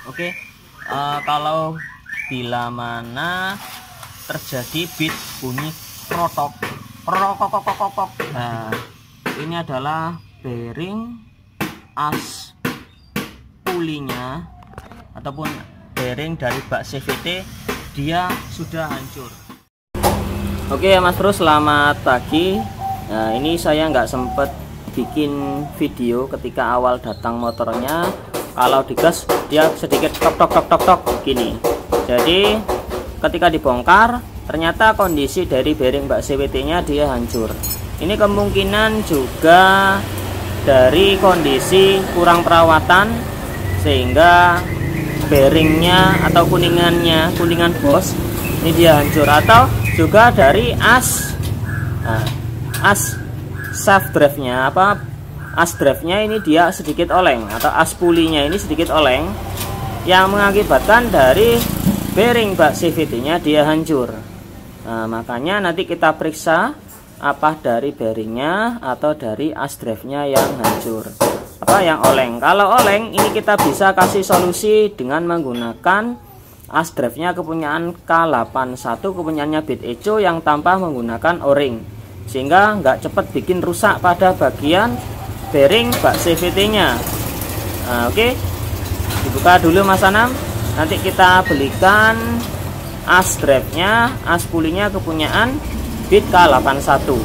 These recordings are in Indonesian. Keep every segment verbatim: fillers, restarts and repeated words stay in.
Oke, uh, kalau bila mana terjadi bit bunyi krotok krokokokokokok, nah ini adalah bearing as pulinya ataupun bearing dari bak C V T, dia sudah hancur. Oke ya Mas Bro, selamat pagi. Nah ini saya nggak sempet bikin video ketika awal datang motornya. Kalau digas dia sedikit tok tok tok tok tok gini. Jadi ketika dibongkar ternyata kondisi dari bearing bak C V T nya dia hancur. Ini kemungkinan juga dari kondisi kurang perawatan sehingga bearingnya atau kuningannya, kuningan bos ini dia hancur, atau juga dari as nah, as shaft drive nya apa as drive nya ini dia sedikit oleng, atau as pulinya ini sedikit oleng yang mengakibatkan dari bearing bak C V T nya dia hancur. Nah makanya nanti kita periksa apa dari bearingnya atau dari as drive nya yang hancur, apa yang oleng. Kalau oleng ini kita bisa kasih solusi dengan menggunakan as drive nya kepunyaan K delapan satu, kepunyaannya Bit Echo yang tanpa menggunakan o-ring, sehingga nggak cepat bikin rusak pada bagian bearing bak C V T nya. Nah, oke, dibuka dulu Mas Anam. Nanti kita belikan as drive nya, as pulinya kepunyaan Bit K delapan satu.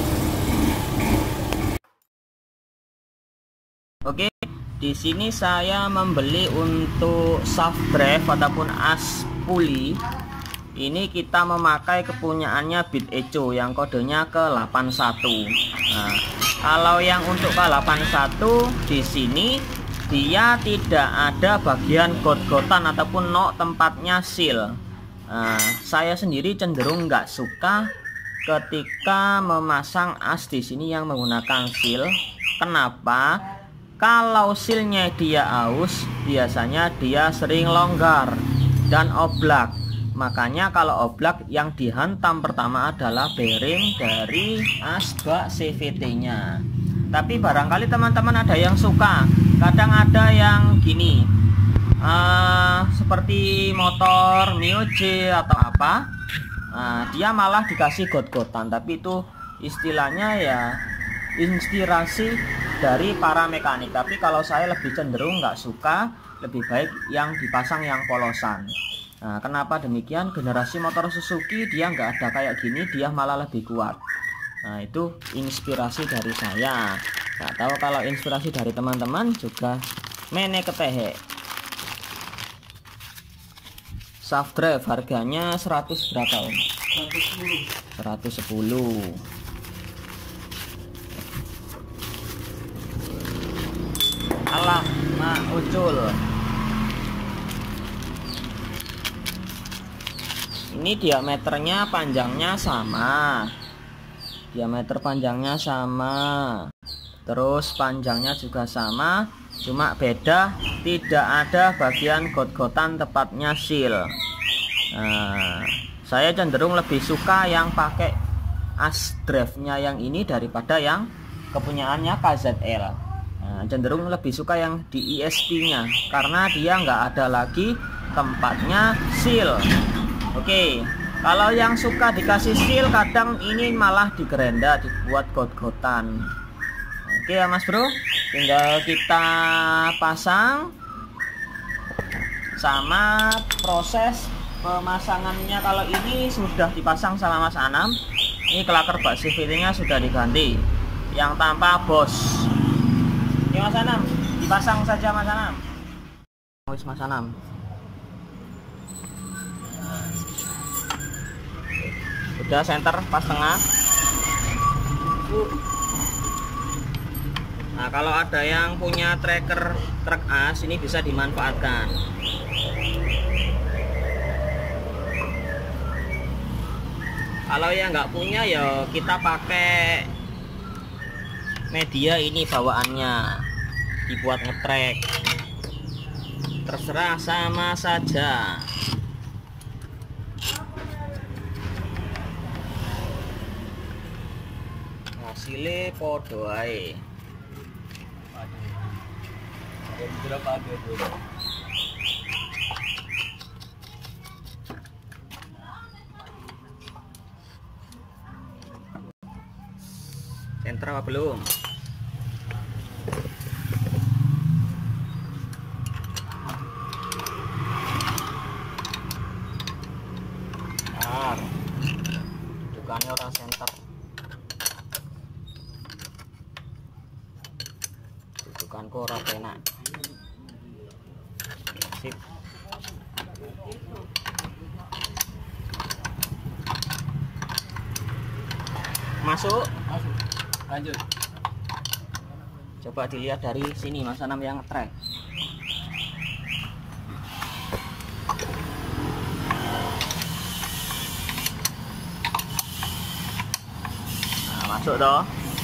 Oke, di sini saya membeli untuk shaft drive ataupun as puli. Ini kita memakai kepunyaannya Bit Echo yang kodenya K delapan satu. Nah, kalau yang untuk K delapan satu di sini dia tidak ada bagian got-gotan ataupun nok tempatnya seal. Nah, saya sendiri cenderung nggak suka ketika memasang as di sini yang menggunakan seal. Kenapa? Kalau sealnya dia aus, biasanya dia sering longgar dan oblak. Makanya kalau oblak yang dihantam pertama adalah bearing dari as bak C V T nya. Tapi barangkali teman-teman ada yang suka, kadang ada yang gini, uh, seperti motor Mio J atau apa, uh, dia malah dikasih got-gotan. Tapi itu istilahnya ya inspirasi dari para mekanik. Tapi kalau saya lebih cenderung nggak suka, lebih baik yang dipasang yang polosan. Nah, kenapa demikian? Generasi motor Suzuki dia nggak ada kayak gini, dia malah lebih kuat. Nah, itu inspirasi dari saya. Nggak tahu kalau inspirasi dari teman-teman juga mene ketehe. Shaft drive harganya seratus berapa Om? seratus sepuluh. Alah, Mak Ucul. Ini diameternya panjangnya sama, diameter panjangnya sama, terus panjangnya juga sama, cuma beda tidak ada bagian got-gotan tepatnya seal. Nah, saya cenderung lebih suka yang pakai as drive nya yang ini daripada yang kepunyaannya K Z L. Nah, cenderung lebih suka yang di E S P nya karena dia nggak ada lagi tempatnya seal. Oke, kalau yang suka dikasih seal kadang ini malah digerenda, dibuat got-gotan. Oke ya Mas Bro, tinggal kita pasang. Sama proses pemasangannya, kalau ini sudah dipasang sama Mas Anam. Ini klaker bak C V T nya sudah diganti, yang tanpa bos. Oke Mas Anam, dipasang saja Mas Anam. Wis Mas Anam. Udah center pas tengah. Nah kalau ada yang punya tracker truk as ini bisa dimanfaatkan. Kalau yang nggak punya ya kita pakai media ini bawaannya, dibuat ngetrek, terserah sama saja. Hasilnya podo ae. Berapa ada muter apa belum? Bentar, dudukannya orang center. Dudukanku orang enak. Sip. Masuk. Masuk. Lanjut. Coba dilihat dari sini Mas Anam yang ngetrek. Nah, masuk toh.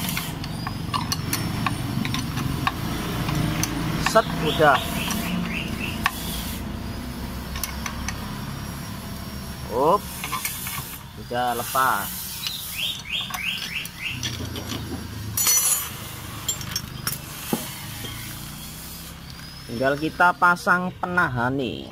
Set, udah. Up. Udah lepas. Tinggal kita pasang penahan nih.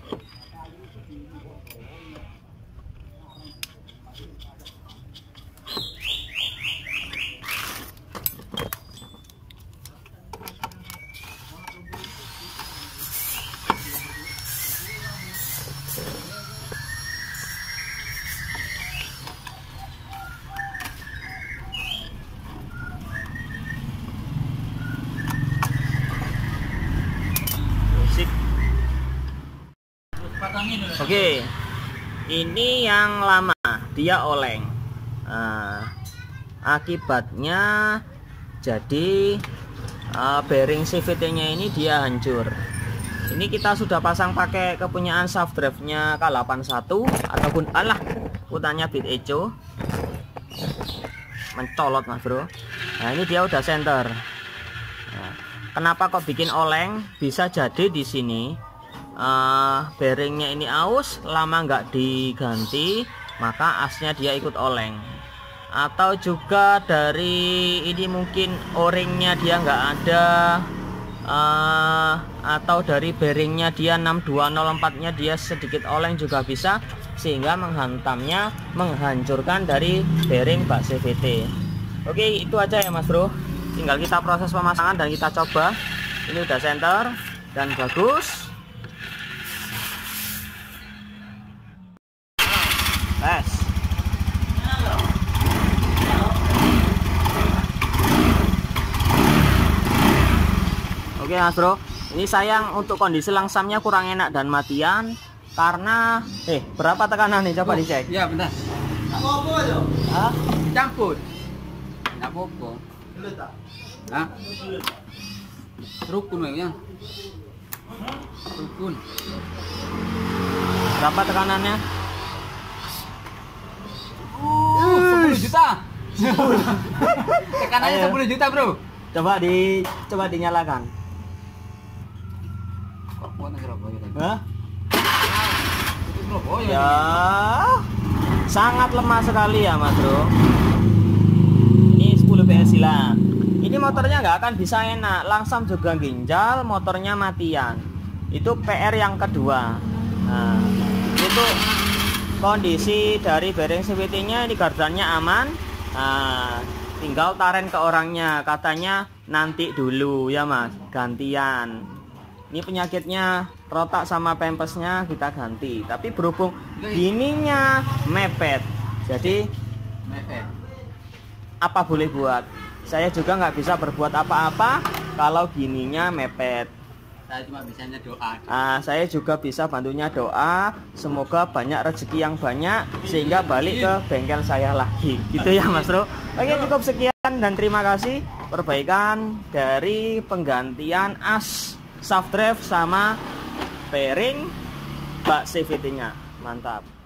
Oke, ini yang lama, dia oleng. Nah, akibatnya jadi uh, bearing C V T-nya ini dia hancur. Ini kita sudah pasang pakai kepunyaan shaft drive-nya K delapan puluh satu ataupun alah putarnya Bit Echo. Mencolot Mas Bro. Nah, ini dia udah center. Nah, kenapa kok bikin oleng? Bisa jadi di sini Uh, bearingnya ini aus, lama nggak diganti, maka asnya dia ikut oleng. Atau juga dari ini mungkin o-ringnya dia nggak ada, uh, atau dari bearingnya dia enam dua nol empat nya dia sedikit oleng juga bisa, sehingga menghantamnya, menghancurkan dari bearing bak C V T. Oke, itu aja ya Mas Bro. Tinggal kita proses pemasangan dan kita coba. Ini udah center dan bagus. Tes. Oke Mas Bro, ini sayang untuk kondisi langsamnya kurang enak dan matian karena eh berapa tekanan nih, coba oh, dicek. Iya bentar. Apa-apa aja? Hah? Campur. Enggak apa-apa. Hah? Rukun ya. Rukun. Berapa tekanannya? Uh, sepuluh juta. Tekanannya Ayo. sepuluh juta, Bro. Coba di coba dinyalakan. Kok kuat berapa gitu? Hah? Itu berapa ya? Ya. Sangat lemah sekali ya, Mas Bro. Ini sepuluh P S silang. Ini motornya nggak akan bisa enak, langsam juga ginjal, motornya matian. Itu P R yang kedua. Nah, itu kondisi dari bearing C V T-nya, ini gardannya aman. Nah, tinggal taren ke orangnya, katanya nanti dulu ya Mas, gantian. Ini penyakitnya rotak sama pempesnya kita ganti, tapi berhubung gininya mepet, jadi Mepet. apa boleh buat. Saya juga nggak bisa berbuat apa-apa kalau gininya mepet. Saya cuma bisanya doa. Nah, saya juga bisa bantunya doa, semoga banyak rezeki yang banyak sehingga balik ke bengkel saya lagi. Gitu ya Mas Bro. Oke, cukup sekian dan terima kasih perbaikan dari penggantian as shaft drive sama bearing bak C V T-nya. Mantap.